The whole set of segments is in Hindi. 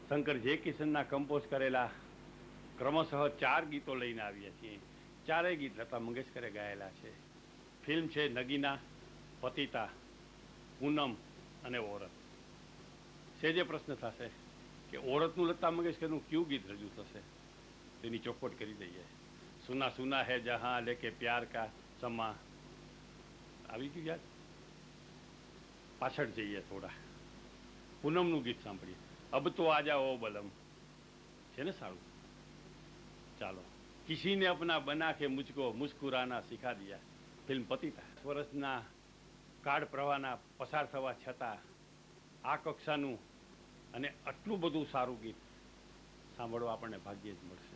શંકર જે કિશનના કમ્પોઝ કરેલા ક્રમશઃ 4 ગીતો લઈને આવ્યા છીએ. ચારેય ગીત લતા મંગેશકરે ગાયેલા છે. ફિલ્મ છે નગીના, પતિતા, પૂનમ અને ઓરત. સેજે પ્રશ્ન થશે કે ઓરતનું લતા મંગેશકરનું કયું ગીત રજૂ થશે, તેની ચોખવટ કરી દઈએ. સુના સુના હે જહાં લેકે પ્યાર કા સમા. આવી ગયું યાદ? પાછળ જઈએ થોડા. પૂનમનું ગીત સાંભળીએ. અબ તો આજા ઓ બલમ છે ને સારું. ચાલો. કિસી ને અપના બના કે મુझको મુસ્કુરાના શીખા દિયા. ફિલ્મ પતિતા. વર્ષના કાળ પ્રવાહના પસાર થવા છતાં આ કક્ષાનું અને આટલું બધું સારું ગીત સાંભળવા આપણને ભાગ્ય જ મળશે.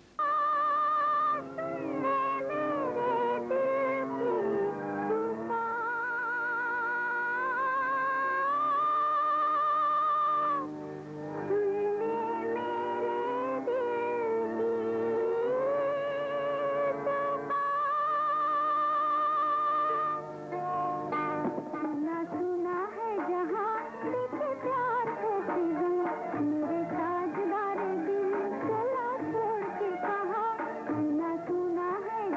सुना है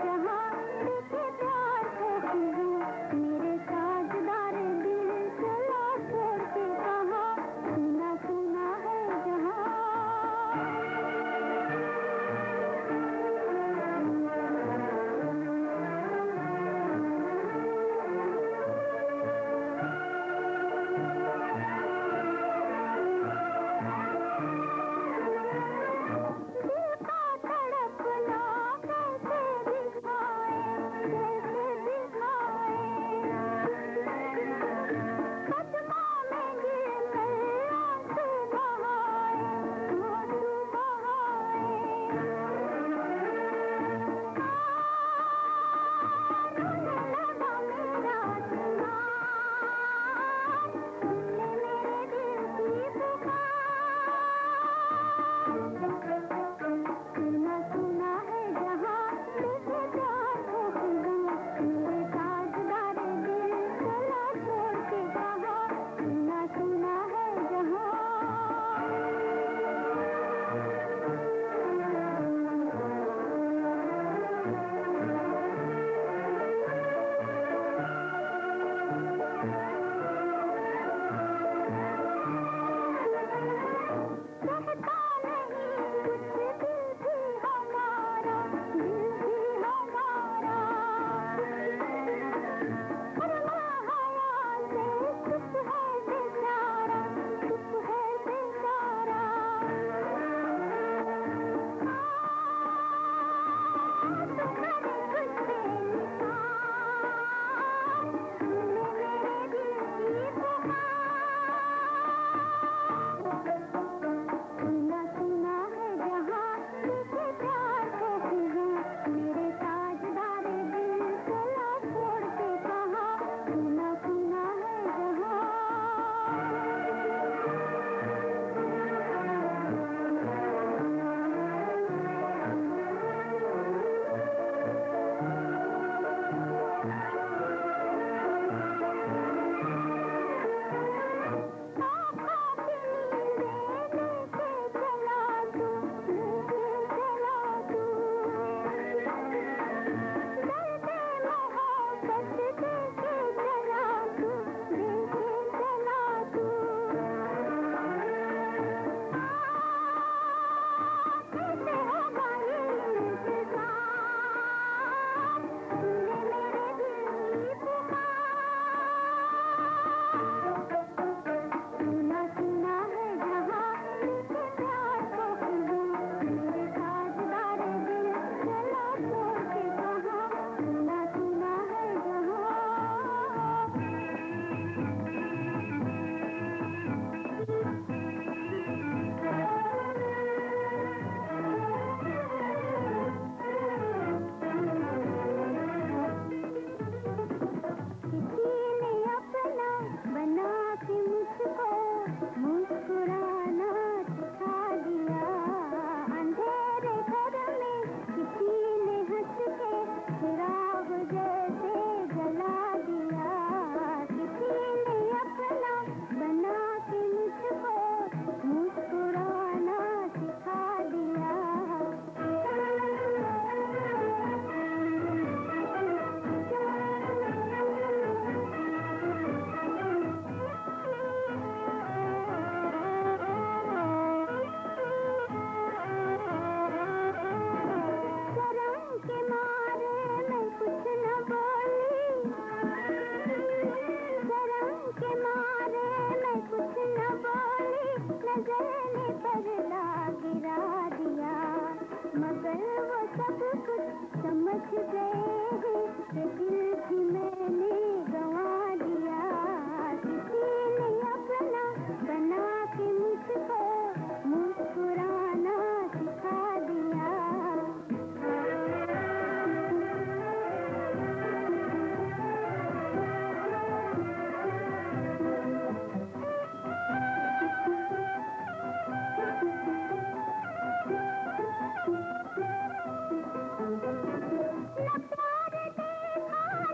नजर ने पर्दा गिरा दिया, मगर वो सब कुछ समझ गए हैं कि दिल भी मैंने गंवा दिया। किसी ने अपना बना के मुझको मुस्कुराना सिखा दिया। न प्यार देखा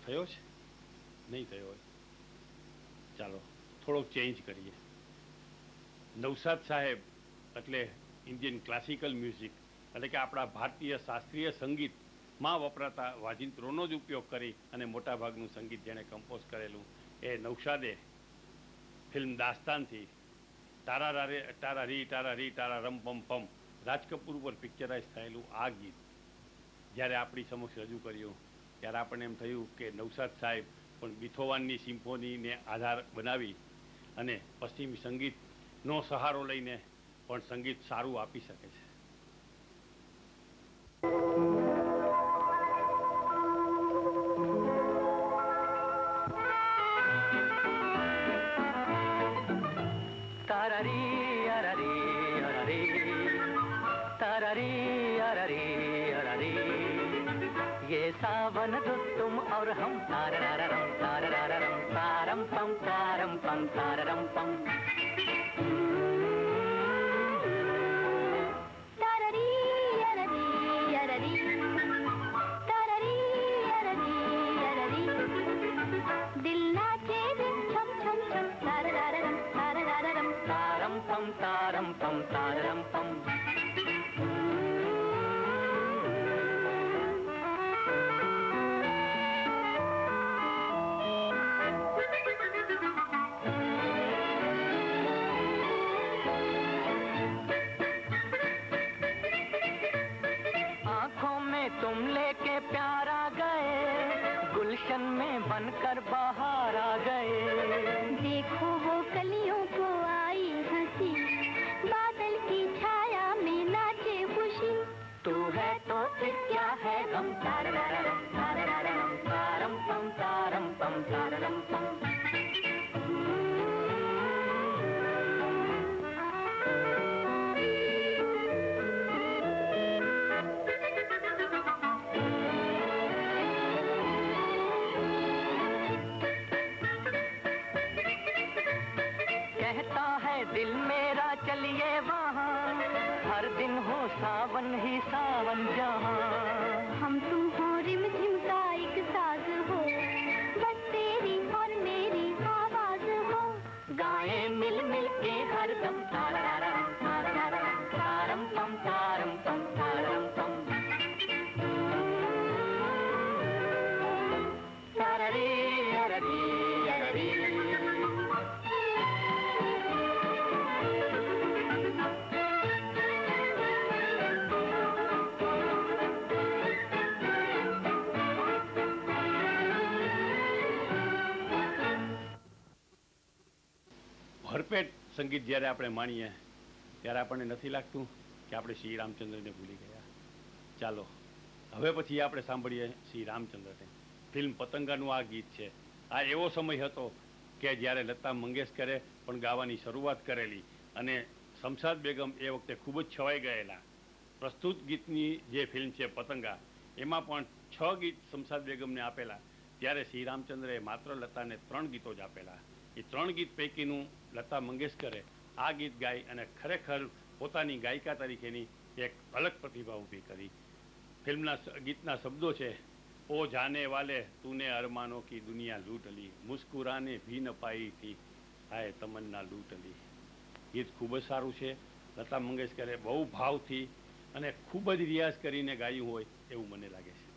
થયો છે? નહીં થયો હોય. ચાલો થોડોક ચેન્જ કરીએ. નૌશાદ સાહેબ એટલે ઇન્ડિયન ક્લાસિકલ મ્યુઝિક એટલે કે આપણા ભારતીય શાસ્ત્રીય સંગીતમાં વપરાતા વાજિંત્રોનો જ ઉપયોગ કરી અને મોટાભાગનું સંગીત જેણે કમ્પોઝ કરેલું એ નૌશાદે ફિલ્મ દાસ્તાનથી તારા રી તારા રમ પમ પમ રાજકપૂર ઉપર પિક્ચરાઇઝ થયેલું આ ગીત જ્યારે આપણી સમક્ષ રજૂ કર્યું ત્યારે આપણને એમ થયું કે નૌશાદ સાહેબ પણ બિથોવાનની સિમ્ફોનીને આધાર બનાવી અને પશ્ચિમી સંગીતનો સહારો લઈને પણ સંગીત સારું આપી શકે છે. ये सावन तो तुम और हम तारम तारम पम तारम पम तारम पम ताररी अररी अररी ताररी अररी अररी दिल नाचे रे छम छम छम तारम तारम तारम पम तारम पम तारम पम तुम लेके प्यार आ गए गुलशन में बनकर बाहर आ गए देखो वो कलियों को आई हंसी बादल की छाया में नाचे खुशी तू है तो फिर क्या है गम तारम तारम पम तारम पम तारम पम दिल मेरा चलिए वहाँ हर दिन हो सावन ही सावन जहाँ हम तुम हो रिम झिम का एक साज हो बस तेरी और मेरी आवाज हो गाएं मिल मिल के हर दम तारम तारम पम तारम पम तारम पम ताररी अररी अररी ભરપેટ સંગીત જ્યારે આપણે માણીએ ત્યારે આપણને નથી લાગતું કે આપણે શ્રી રામચંદ્રને ભૂલી ગયા. ચાલો હવે પછી આપણે સાંભળીએ શ્રી રામચંદ્રને. ફિલ્મ પતંગાનું આ ગીત છે. આ એવો સમય હતો કે જ્યારે લતા મંગેશકરે પણ ગાવાની શરૂઆત કરેલી અને શમશાદ બેગમ એ વખતે ખૂબ જ છવાઈ ગયેલા. પ્રસ્તુત ગીતની જે ફિલ્મ છે પતંગા એમાં પણ 6 ગીત શમશાદ બેગમને આપેલા ત્યારે શ્રી રામચંદ્રએ માત્ર લતાને 3 ગીતો જ આપેલા. એ 3 ગીત પૈકીનું લતા મંગેશકરે આ ગીત ગાઈ અને ખરેખર પોતાની ગાયિકા તરીકેની એક અલગ પ્રતિભા ઊભી કરી. ફિલ્મના ગીતના શબ્દો છે ओ जाने वाले तूने अरमानों की दुनिया लूट ली मुस्कुराने भी न पाई थी हाय तमन्ना लूट ली. ગીત ખૂબ જ સારું છે. લતા મંગેશકરે બહુ ભાવથી અને ખૂબ જ રિયાઝ કરીને ગાયું હોય એવું મને લાગે છે.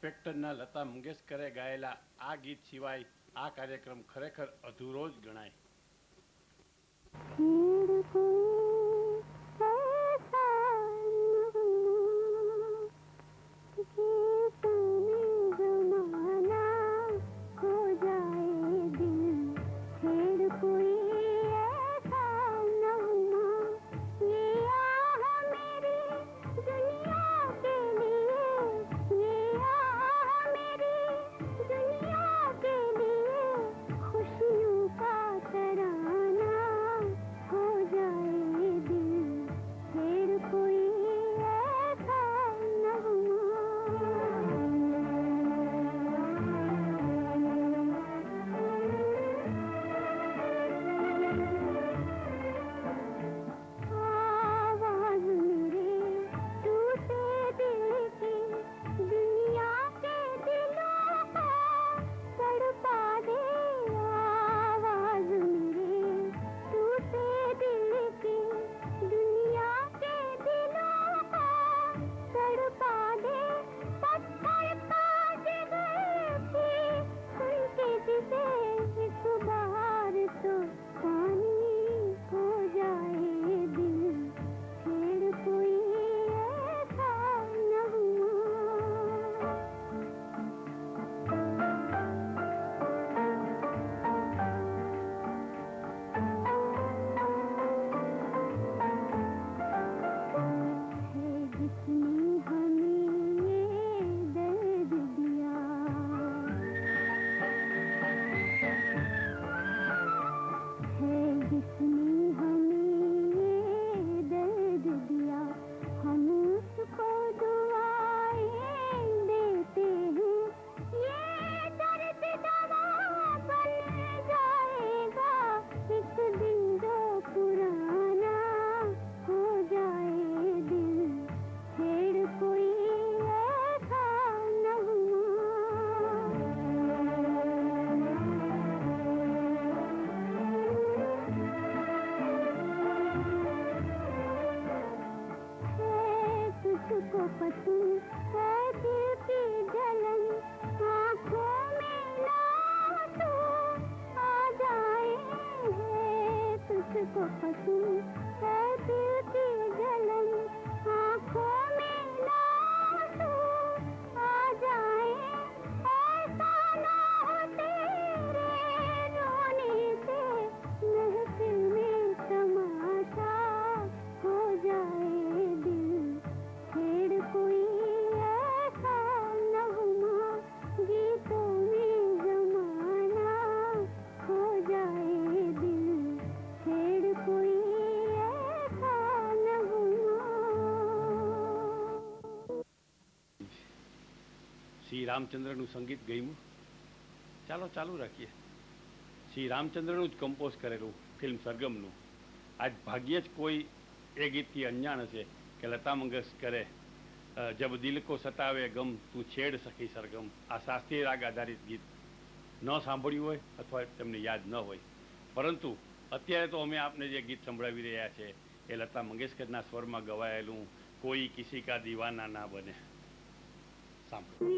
ઇન્સ્પેક્ટરના લતા મંગેશકરે ગાયેલા આ ગીત સિવાય આ કાર્યક્રમ ખરેખર અધૂરો જ ગણાય. શ્રી રામચંદ્રનું સંગીત ગયું. ચાલો ચાલુ રાખીએ. શ્રી રામચંદ્રનું જ કમ્પોઝ કરેલું ફિલ્મ સરગમનું. આજ ભાગ્યે જ કોઈ એ ગીતથી અંજાણ હશે કે લતા મંગેશકરે જબ દિલ કો સતાવે ગમ તું છેડ સખી સરગમ આ શાસ્ત્રીય રાગ આધારિત ગીત ન સાંભળ્યું હોય અથવા તેમને યાદ ન હોય, પરંતુ અત્યારે તો અમે આપને જે ગીત સંભળાવી રહ્યા છે એ લતા મંગેશકરના સ્વરમાં ગવાયેલું કોઈ કિસી કા દીવાના ના બને. સાંભળો.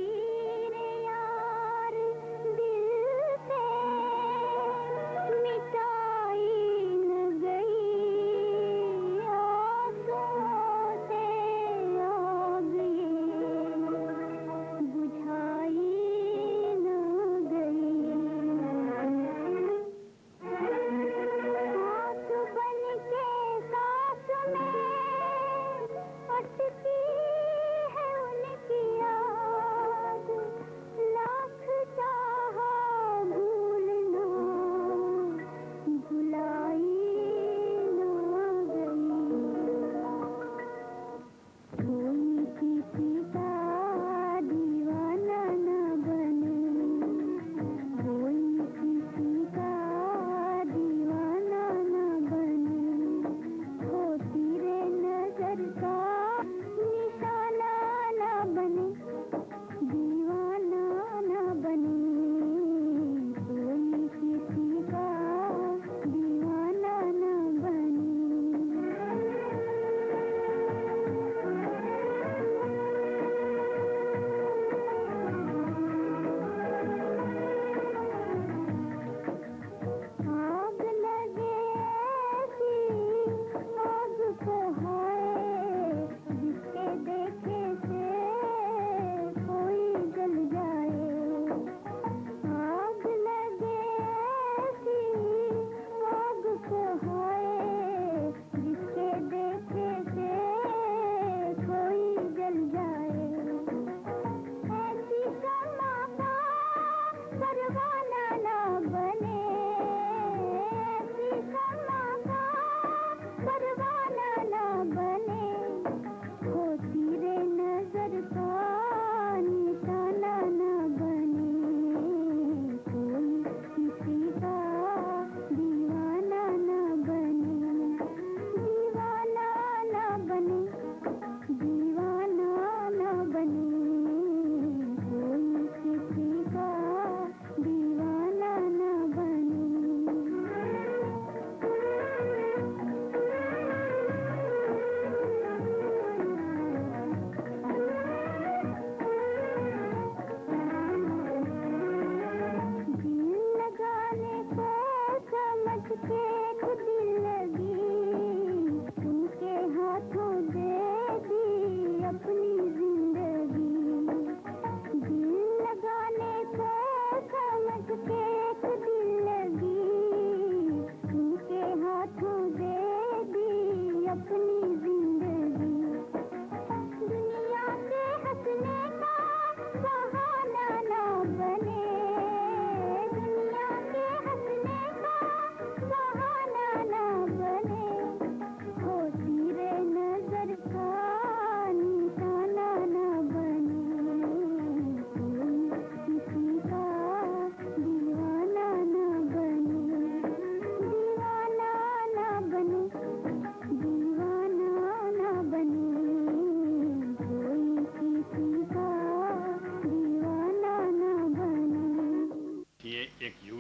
अटकी है उनकी याद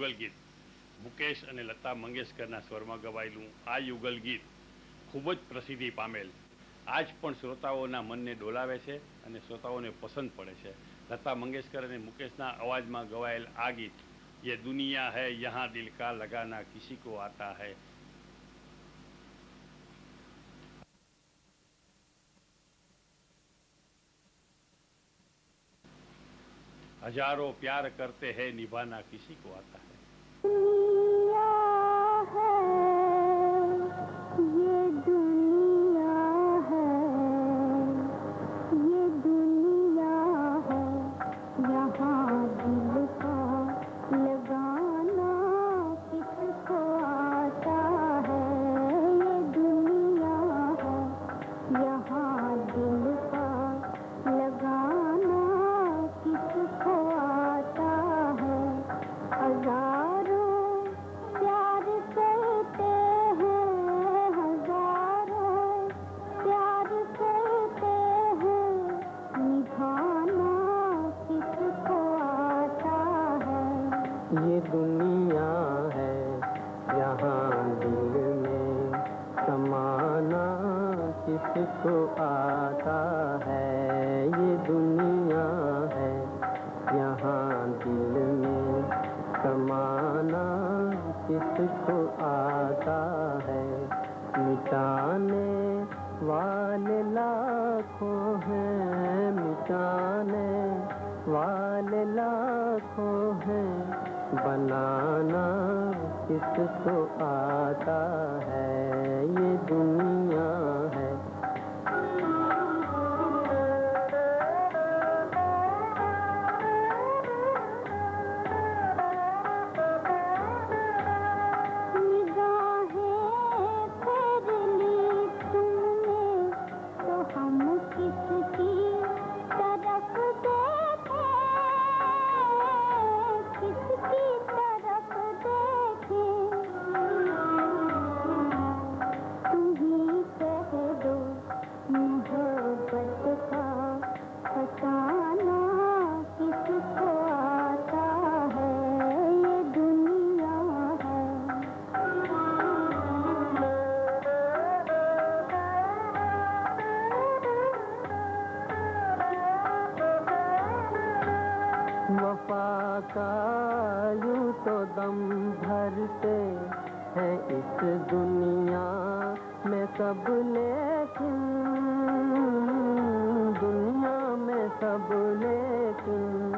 યુગલ ગીત મુકેશ અને લતા મંગેશકરના સ્વરમાં ગવાયેલું આ યુગલ ગીત ખૂબ જ પ્રસિદ્ધિ પામેલ, આજ પણ શ્રોતાઓના મનને ડોલાવે છે અને શ્રોતાઓને પસંદ પડે છે. લતા મંગેશકર અને મુકેશના અવાજમાં ગવાયેલ આ ગીત ये दुनिया है यहाँ दिल का लगाना किसी को आता है. हजारों प्यार करते हैं निभाना किसी को आता है. ये दुनिया है यहाँ दिल में समाना किसको आता है. ये दुनिया है यहाँ दिल में समाना किसको आता है. मिटाने वाले लाखों हैं, मिटाने वाले लाखों हैं, बनाना किसको आता है. ये दुनिया है. वफा का यूं तो दम भरते हैं इस दुनिया में सब, लेकिन दुनिया में सब, लेकिन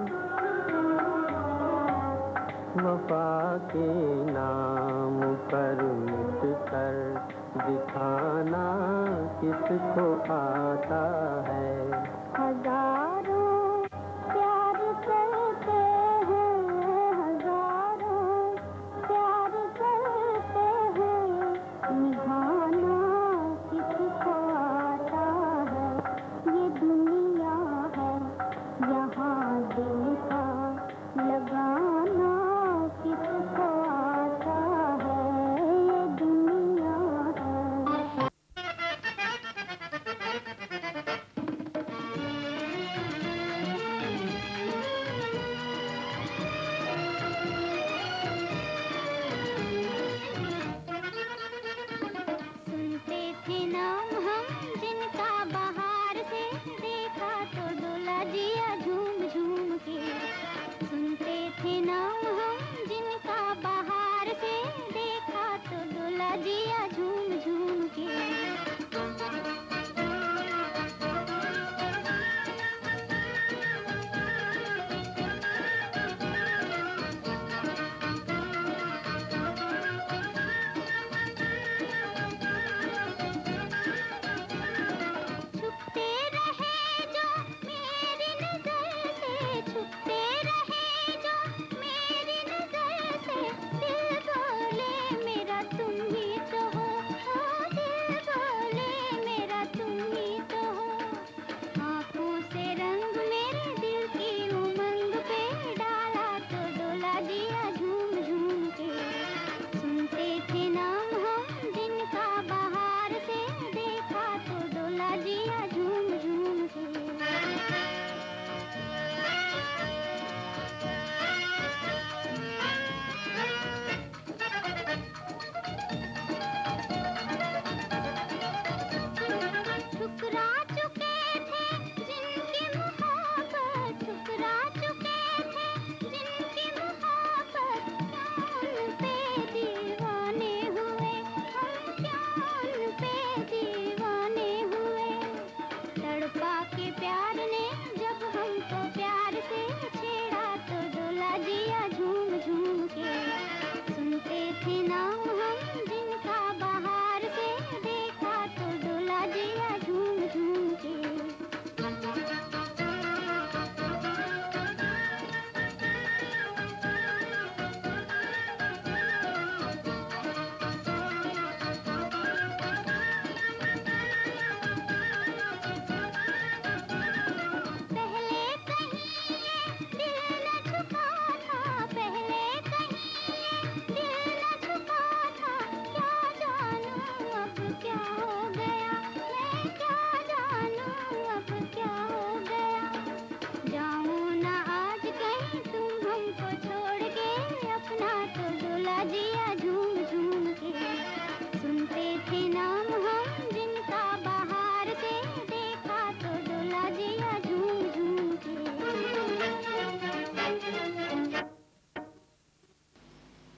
वफा के नाम पर मिट कर दिखाना किसको आता है. हजारों प्यार करते हैं, हजारों प्यार करते हैं, निभाना किसको आता है. ये दुनिया है यहाँ दिल का लगाना किसको आता है. ये दुनिया है.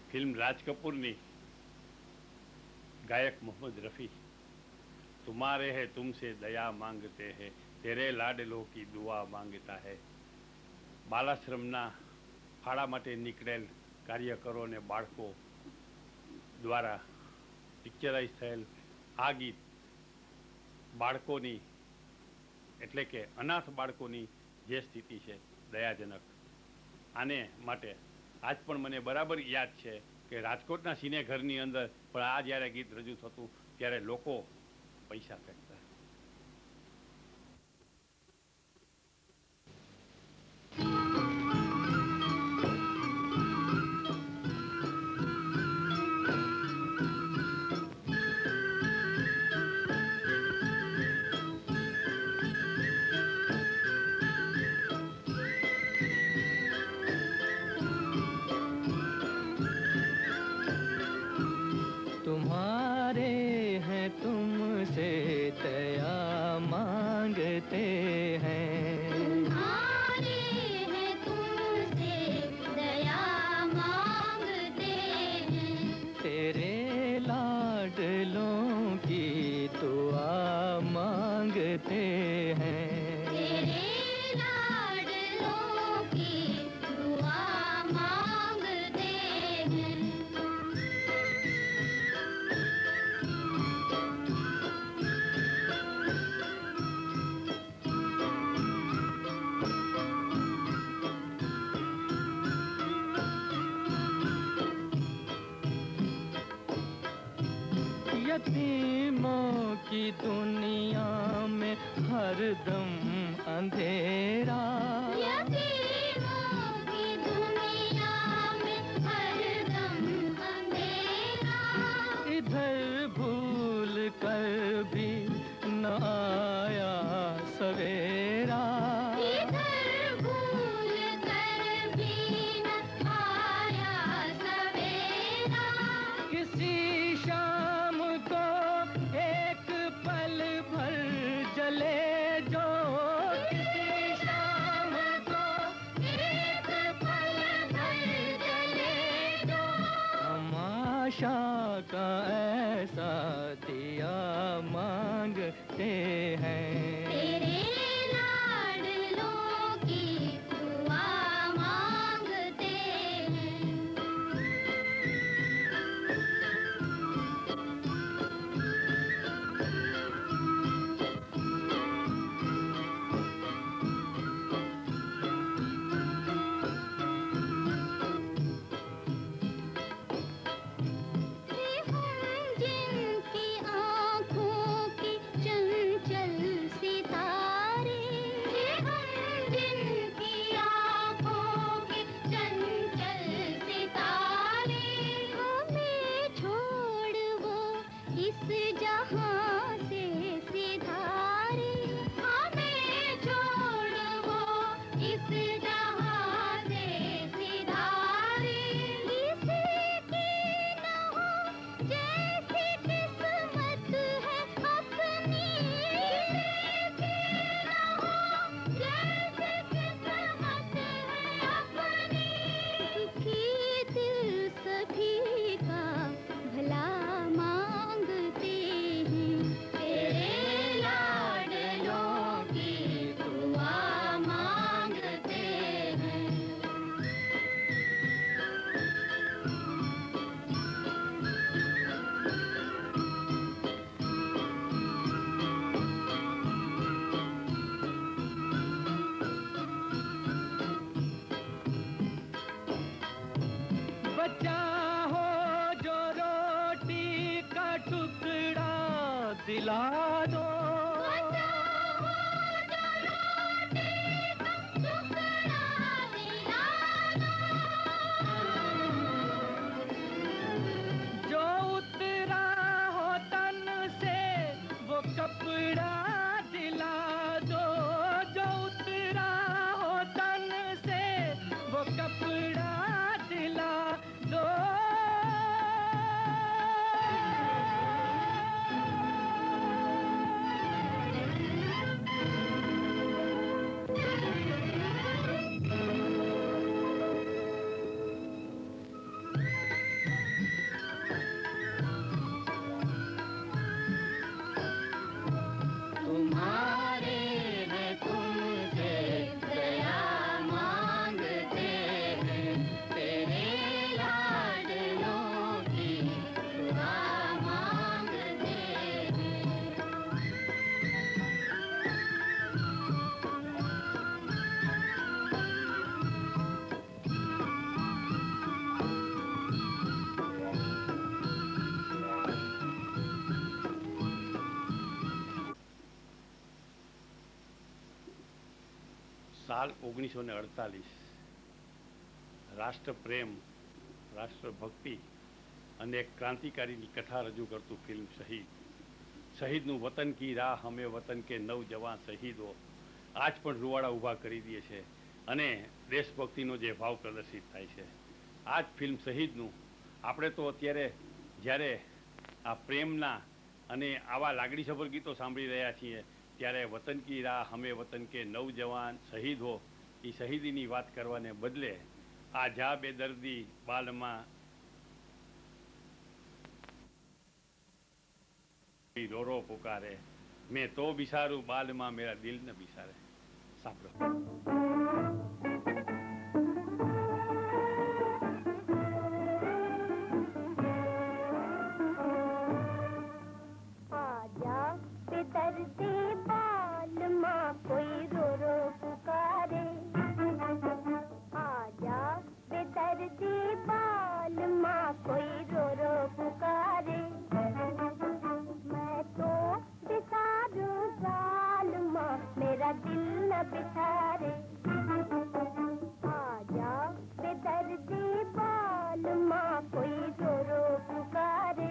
फिल्म राज कपूरनी गायक मोहम्मद रफ़ी, तुम्हारे है तुमसे दया मांगते हैं, तेरे लाडलो की दुआ मांगता है. બાલાશ્રમના ફાળા માટે નીકળેલ કાર્યકરો અને બાળકો દ્વારા પિક્ચરાઇઝ થયેલ આ ગીત બાળકોની એટલે કે અનાથ બાળકોની જે સ્થિતિ છે દયાજનક, આને માટે આજ પણ મને બરાબર યાદ છે કે રાજકોટના સિનેઘરની અંદર પણ આ જ્યારે ગીત રજૂ થતું ત્યારે લોકો પૈસા ફેંકતા. यतीमों की दुनिया में हरदम अंधेरा, यतीमों की दुनिया में हरदम अंधेरा, इधर भूल कर भी न आया सवेरा, इधर भूल कर भी न आया सवेरा, किसी शाम को एक पल भर जले जो, किसी शाम को एक पल भर जले जो, तमाशा का ऐसा दिया मांगते हैं, तेरे लाडलों की दुआ मांगते हैं. जिनकी आँखों की चंचल सितारे, जिनकी आँखों की चंचल सितारे, हमें छोड़ वो इस जहां से सिधारे, हमें छोड़ वो इस जहां से सिधारे, किसी की न हो जैसी किस्मत है अपनी, किसी की न हो जैसी किस्मत है अपनी, दुखी दिल सभी का भला मांगते हैं, तेरे लाडलों की दुआ मांगते हैं. बचा हो जो रोटी का टुकड़ा दिला दो, जो उतरा हो तन से वो कपड़ा दिला दो, जो उतरा हो तन से वो कपड़ा दिला दो. साल 1948 राष्ट्र प्रेम, राष्ट्र भक्ति અને એક ક્રાંતિકારીની કથા રજૂ કરતું ફિલ્મ શહીદ. શહીદનું વતન કી રાહ હમે વતન કે નવજવાન શહીદો આજ પણ રૂવાડા ઊભા કરી દે છે અને દેશભક્તિનો જે ભાવ પ્રદર્શિત થાય છે. આ જ ફિલ્મ શહીદનું આપણે તો અત્યારે જ્યારે આ પ્રેમના અને આવા લાગણીસભર ગીતો સાંભળી રહ્યા છીએ ત્યારે વતન કી રાહ હમે વતન કે નવજવાન શહીદ હો એ શહીદીની વાત કરવાને બદલે આ જા બેદર્દી બાલમાં रो रो पुकारे मैं तो बिसारूं बाल मां मेरा दिल न बिसारे. सांभळो. आजा बेदर्दी बाल मां कोई रो रो पुकारे, आजा बेदर्दी बाल मां कोई रो रो पुकारे. तो बिसारूं बाल मां मेरा दिल न बिसारे. आजा बेदर्दी बाल मां कोई रो रो पुकारे.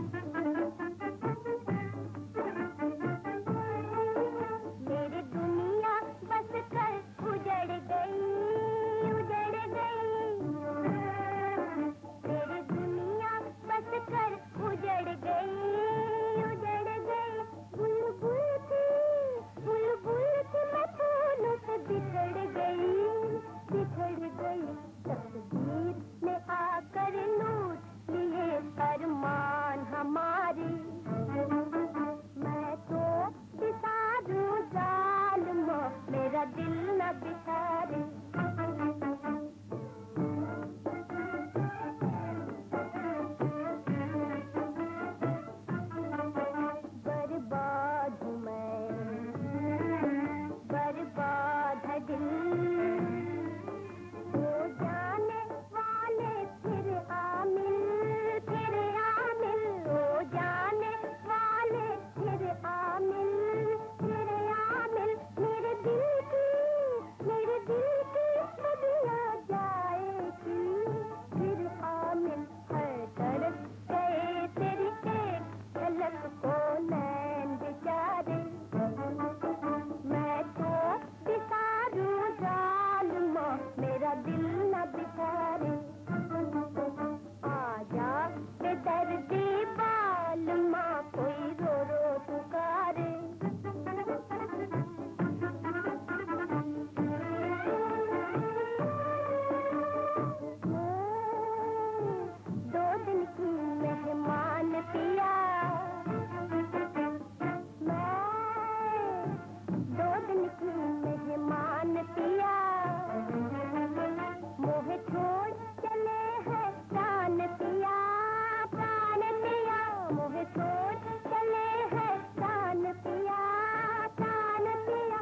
मेरी दुनिया बस कर उजड़ गई, उजड़ गई. मेरी दुनिया बस कर उजड़ गई, बिछड़ गई, बिछड़ गई. तकदीर ने आकर लूट लिए अरमान हमारे. मैं तो बिसारूं जालिमा मेरा दिल न बिसारे. बर्बाद हूँ मैं, बर्बाद है दिल. वो जाने वाले फिर आमिल, फिर आमिल. वो जाने वाले फिर आमिल, फिर आमिल. मेरे दिल की नदियाँ जाएगी फिर आमिल. हर तड़प गए तेरी एक झलक को नैन बेचारे. मैं तो बिसारूं जालिमा मेरा दिल न बिसारे. आजा बेदर्दी बाल मां कोई रो रो पुकारे. दो दिन की मेहमान पिया, दो दिन की मेहमान पिया. मोह छोड़ चले हैं प्राण पिया, प्राण पिया. मोह छोड़ चले हैं प्राण पिया, प्राण पिया.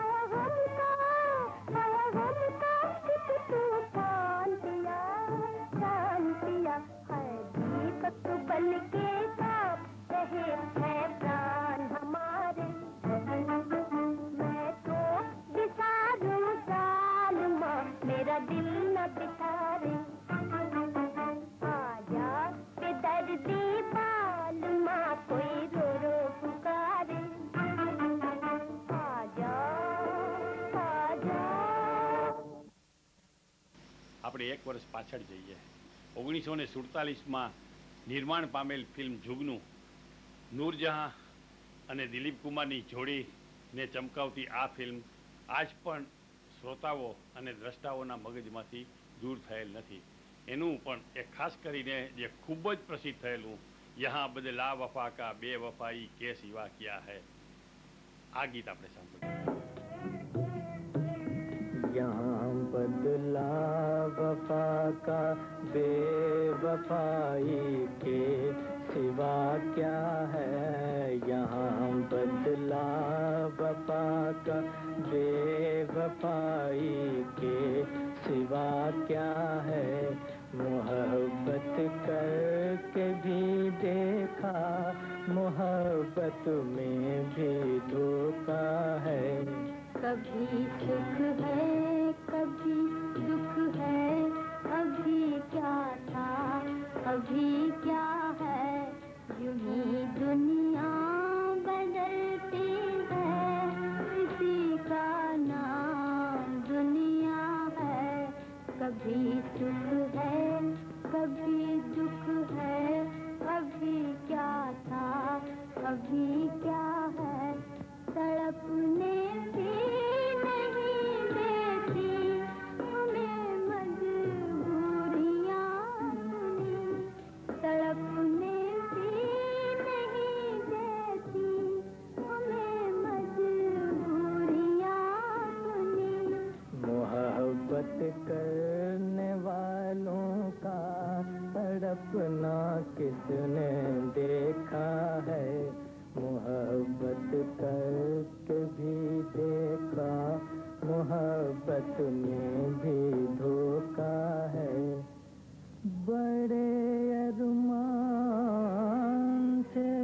आया हमका एक तूफान पिया, प्राण पिया. हर दीपक बन के कांप रहे हैं प्राण हमारे. मैं तो बिसारूं जालिमा मेरा दिल न बिसारे. आजा बेदर्दी बाल मां कोई रो रो पुकारे. आजा आजा. આપણે એક વર્ષ પાછળ જઈએ. 1947માં નિર્માણ પામેલ ફિલ્મ જુગનું નૂરજહાં અને દિલીપ કુમારની જોડીને ચમકાવતી આ ફિલ્મ આજ પણ શ્રોતાઓ અને દ્રષ્ટાઓના મગજમાંથી દૂર થયેલ નથી. એનું પણ એક ખાસ કરીને જે ખૂબ જ પ્રસિદ્ધ થયેલું યહાં બદલા વફા કા બેવફાઈ કે સિવા ક્યા હૈ. આ ગીત આપણે સાંભળ્યું. यहाँ बदला वफा का बेवफाई के सिवा क्या है. यहाँ बदला वफा का बेवफाई के सिवा क्या है. मोहब्बत करके भी देखा, मोहब्बत में भी धोखा है. कभी सुख है कभी दुख है, अभी क्या था अभी क्या है, यूं ही दुनिया बदलती है, इसी का नाम दुनिया है। कभी सुख है कभी दुख है, अभी क्या था अभी क्या है, तड़पने भी नहीं देती हमें मजबूरियां सुनी, तड़पने भी नहीं देती हमें मजबूरियां सुनी। मोहब्बत करने वालों का तड़पना किसने देखा है, मोहब्बत करके भी देखा, मोहब्बत में भी धोखा है। बड़े अरमान से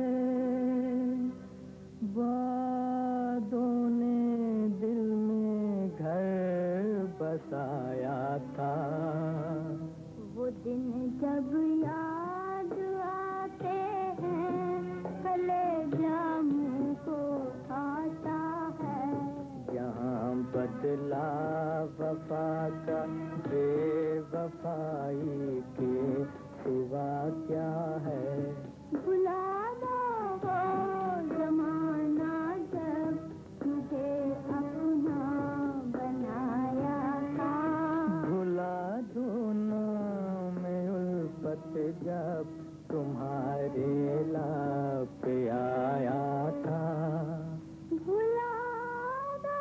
बादों ने दिल में घर बसाया था, वो दिन जब याद आते हैं कलेजा मुँह को आता है, यहाँ बदला वफा का बेवफाई के सिवा क्या है। भुला दो वो जमाना जब तुझे अपना बनाया था, भुला दो ना मैं उल्फत जब तुम्हारे लाभ पे आया था, भुला दो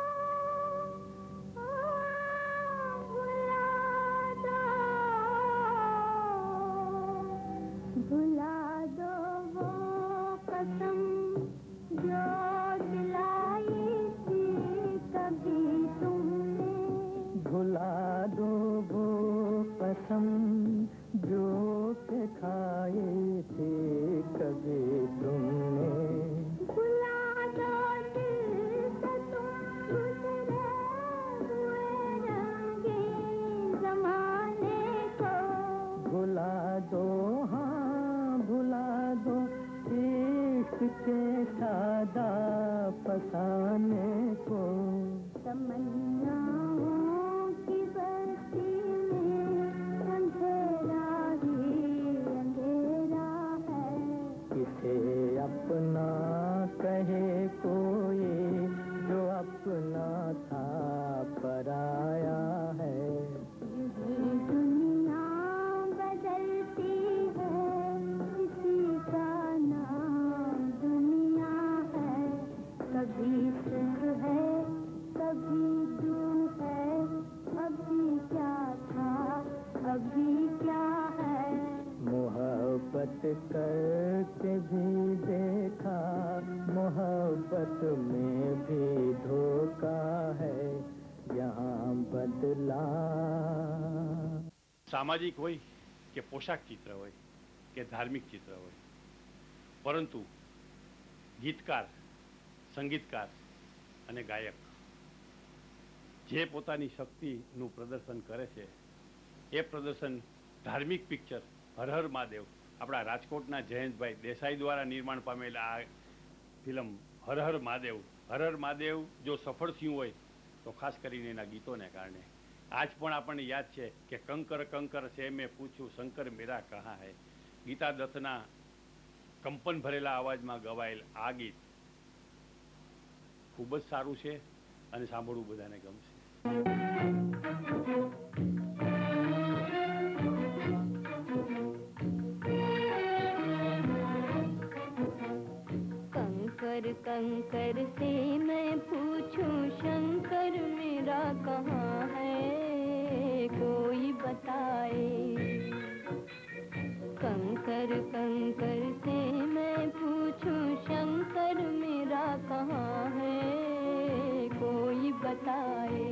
भुला दो वो कसम जो दिलाई थी कभी तुमने, भुला दो वो कसम जो के खाए थे कभी तुमने, भुला दो दिल से तुम गुजरे हुए रंगीन ज़माने को, भुला दो हाँ भुला दो इश्क के सादा फसाने को, तमन्नाओं की बस्ती में अंधेरा ही अंधेरा है, किसे अपना कहे कोई जो अपना था पराया है। यही दुनिया बदलती है, इसी का नाम दुनिया है। कभी सुख है कभी दुख है, अभी क्या था अभी क्या है, मोहब्बत करके भी देखा, मोहब्बत में भी धोखा है, यहाँ बदला। સામાજિક હોય કે પોશાક ચિત્ર હોય કે ધાર્મિક ચિત્ર હોય, પરંતુ ગીતકાર, સંગીતકાર અને ગાયક જે પોતાની શક્તિનું પ્રદર્શન કરે છે, એ પ્રદર્શન ધાર્મિક પિક્ચર હર હર મહાદેવ, આપણા રાજકોટના જયંતભાઈ દેસાઈ દ્વારા નિર્માણ પામેલા આ ફિલ્મ હર હર મહાદેવ જો સફળ થયું હોય તો ખાસ કરીને એના ગીતોને કારણે. આજ પણ આપણને યાદ છે કે કંકર કંકર છે મેં પૂછ્યું શંકર મેરા કહા હૈ, ગીતા દત્તના કંપન ભરેલા અવાજમાં ગવાયેલ આ ગીત ખૂબ જ સારું છે અને સાંભળવું બધાને ગમશે. कंकर कंकर से मैं पूछूं शंकर मेरा कहाँ है, कोई बताए। कंकर कंकर से मैं पूछूं शंकर मेरा कहाँ है, कोई बताए।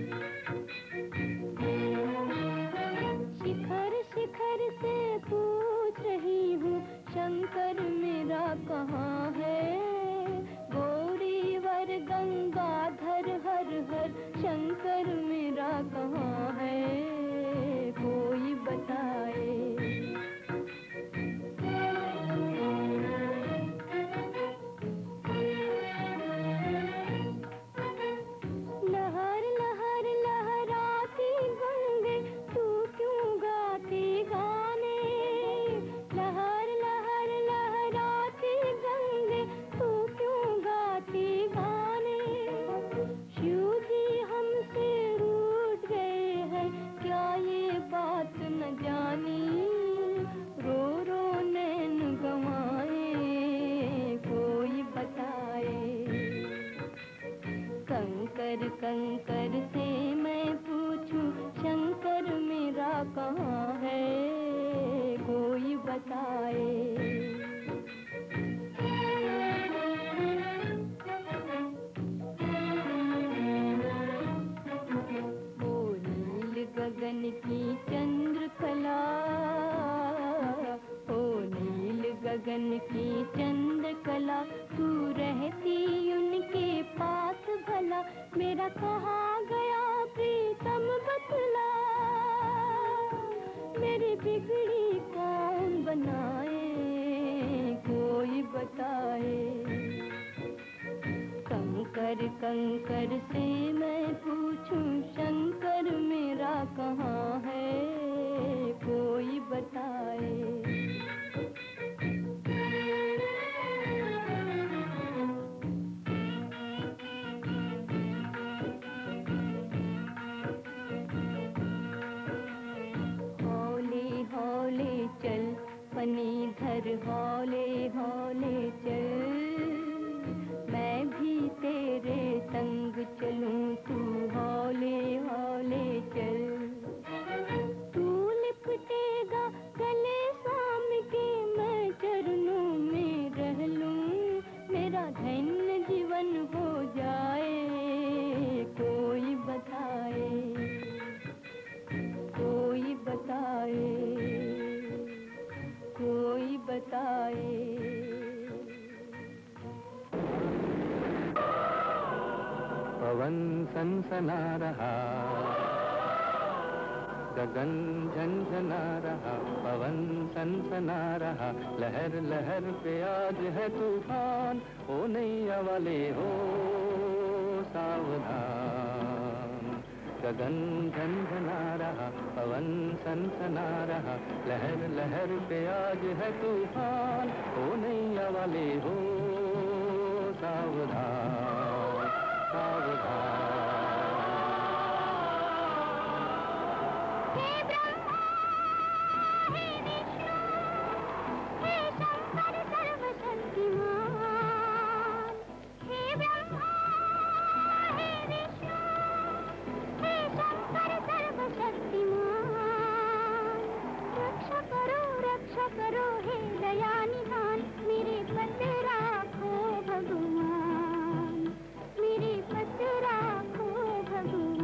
शिखर शिखर से पूछ रही हूँ शंकर मेरा कहाँ है, गौरी वर गंगाधर हर कहाँ है, कोई बताए। गगन की चंद्रकला, ओ नील गगन की चंद्रकला, तू रहती उनके पास भला, मेरा कहाँ गया प्रीतम बतला, मेरी बिगड़ी कौन बनाए, कोई बताए। कंकर कंकर से मैं पूछूं, शंकर मेरा कहाँ है, कोई बताए। हौले हौले चल पनीधर, हौले हौले चल, मैं भी तेरे संग चलूं, तू हौले हौले चल। तू लिपटेगा गले शाम के, मैं चरणों में रह लूं, मेरा धन्य जीवन हो जाए, कोई बताए, कोई बताए, कोई बताए। पवन सनसना रहा, गगन झनझना रहा, पवन सनसना रहा, लहर लहर पे आज है तूफान, ओ नैया वाले हो सावधान। गगन झनझना रहा, पवन सनसना रहा, लहर लहर पे आज है तूफान, ओ नैया वाले हो सावधान, सावधान। हे ब्रह्मा, हे विष्णु, हे शंकर सर्वशक्तिमान, हे ब्रह्मा, हे विष्णु, हे शंकर सर्वशक्तिमान, रक्षा करो हे दया निधान, मेरे पद राखो भगवान, मेरे पद राखो भगवान।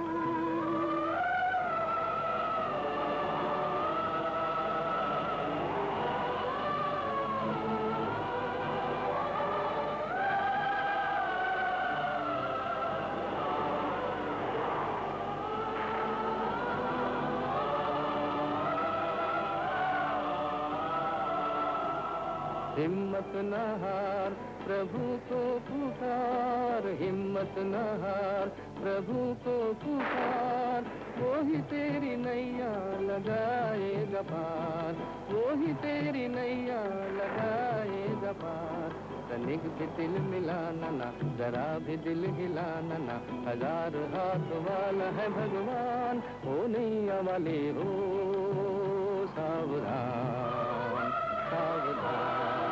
हिम्मत न हार, प्रभु को पुकार, हिम्मत न हार, प्रभु को पुकार, वो ही तेरी नैया लगाएगा पार, वो ही तेरी नैया लगाएगा पार। तनिक भी दिल मिलाना ना, जरा भी दिल हिलाना ना, हजार हाथ वाला है भगवान, ओ नैया वाले हो सावधान, सावधान।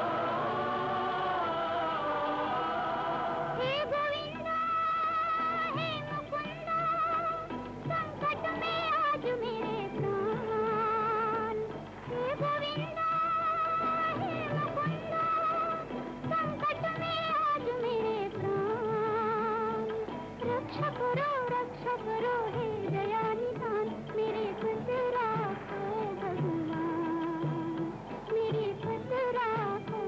हे गोविंदा, हे मुकुंदा, संकट में आज मेरे प्राण, हे गोविंदा, हे मुकुंदा, संकट में आज मेरे प्राण, रक्षा करो हे दया निधान, मेरे पद राखो भगवान, मेरे पद राखो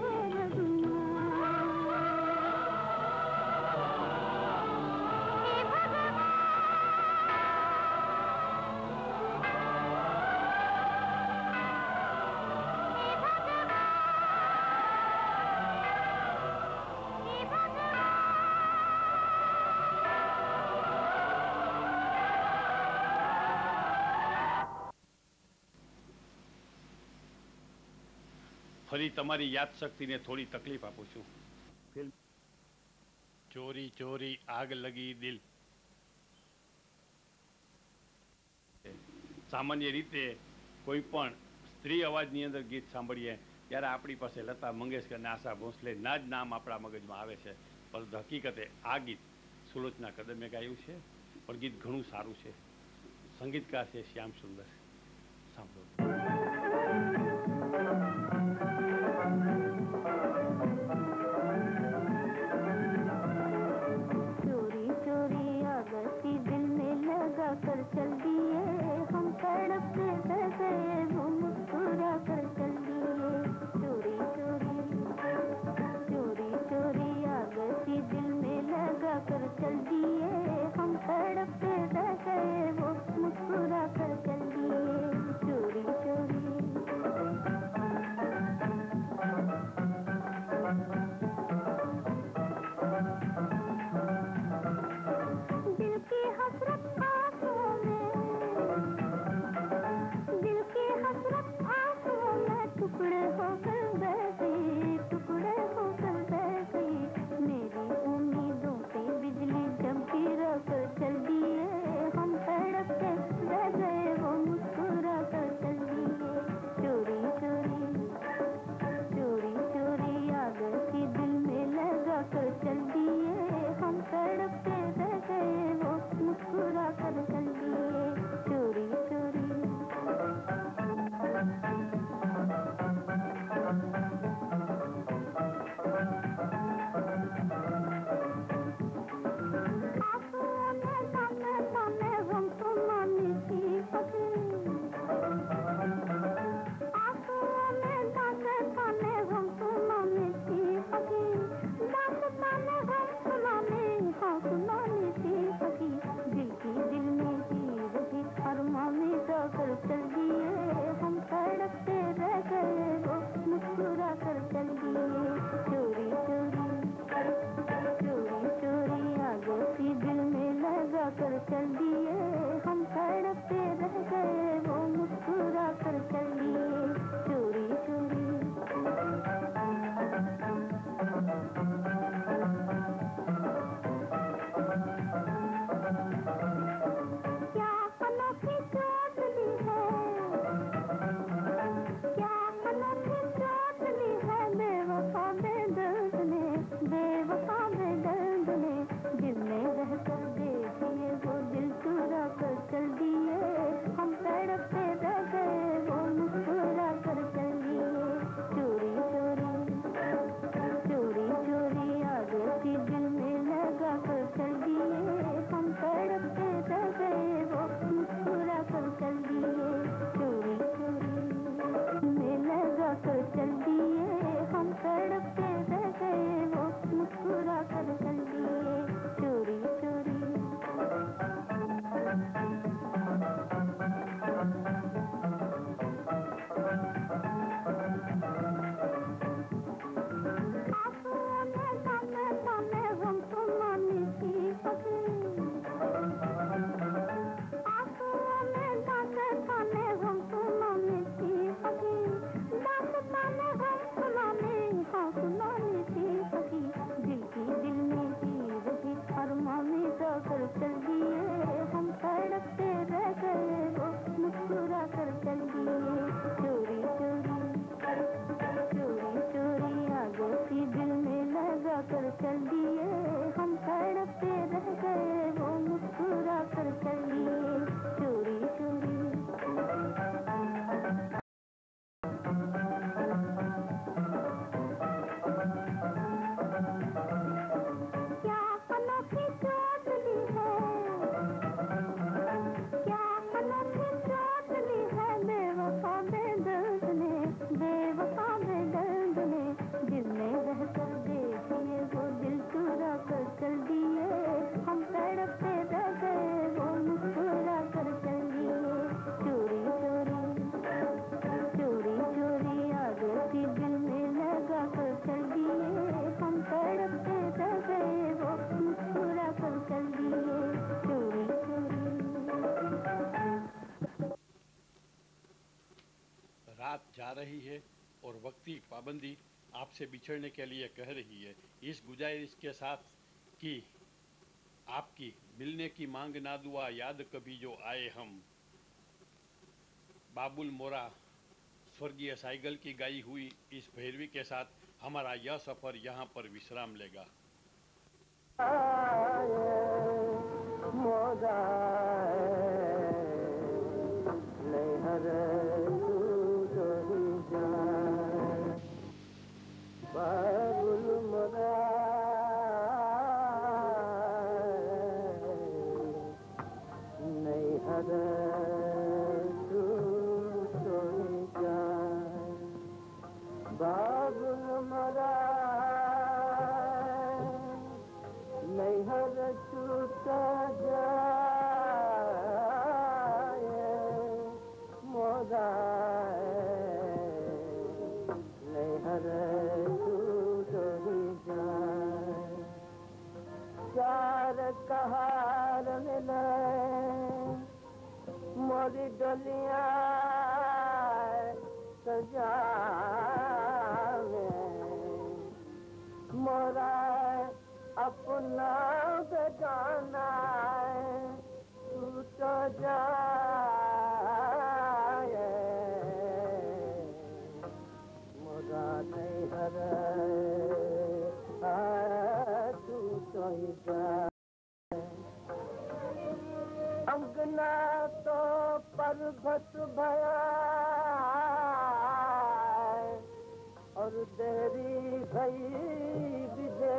ફરી તમારી યાદ શક્તિને થોડી તકલીફ આપું છું. ફિલ્મ ચોરી ચોરી આગ લગી દિલ. સામાન્ય રીતે કોઈ પણ સ્ત્રી અવાજની અંદર ગીત સાંભળીએ ત્યારે આપણી પાસે લતા મંગેશકર અને આશા ભોંસલેના જ નામ આપણા મગજમાં આવે છે. પરંતુ હકીકતે આ ગીત સુલોચના કદમે ગાયું છે, પણ ગીત ઘણું સારું છે. સંગીતકાર છે શ્યામ સુંદર. रात जा रही है और वक्त की पाबंदी आपसे बिछड़ने के लिए कह रही है। इस गुजारिश के साथ कि आपकी मिलने की मांग ना दुआ याद कभी जो आए हम, बाबुल मोरा स्वर्गीय साइगल की गाई हुई इस भैरवी के साथ हमारा यह सफर यहाँ पर विश्राम लेगा। मोरी डलिया सजावे मोरा अपना बेगाना तू तो जाए मोरा नहीं हर तू तो ही जाए। अंगना तो पर्वत भया और देरी भई विदे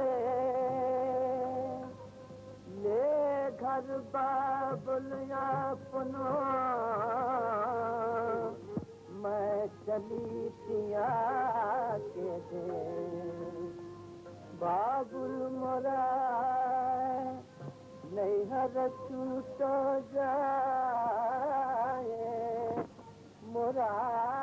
ले घर बाबुल अपनो मैं चली पिया के दे बाबुल मोरा नहीं हर छूट जाए मोरा